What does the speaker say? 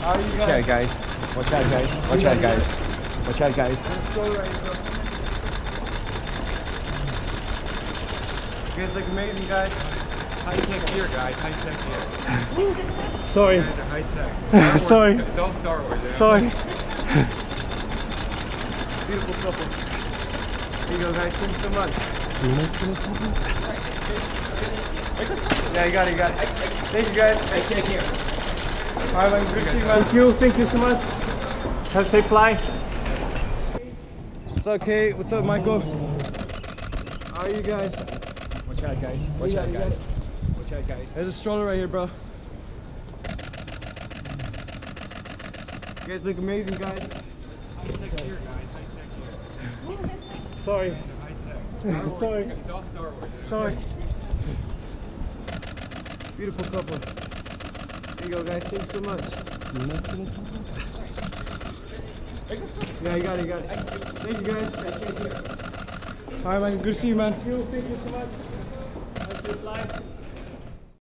How are you Watch out, guys. Watch out, guys. Watch out, guys. Watch out, guys. Let's go right here, bro. You guys look amazing, guys. High-tech gear, guys. High-tech gear. Sorry. You guys are high-tech. Sorry. It's all Star Wars. Yeah? Sorry. Beautiful couple. There you go, guys. Thank you so much. Yeah, you got it, you got it. Thank you, guys. High-tech gear. Alright, man. Good to see you, man. Thank you so much. Have a safe flight. What's up, Kate? What's up, Michael? How are you guys? Watch out, guys. Watch out, guys. Watch out, guys. There's a stroller right here, bro. You guys look amazing, guys. High-tech gear, guys. High-tech gear. Sorry. High-tech. Sorry. It's all Star Wars. Yeah? Sorry. Beautiful couple. There you go, guys. Thank you so much. Yeah, you got it, you got it. Thank you, guys. Alright, man. Good to see you, man. Thank you so much. Have a safe flight.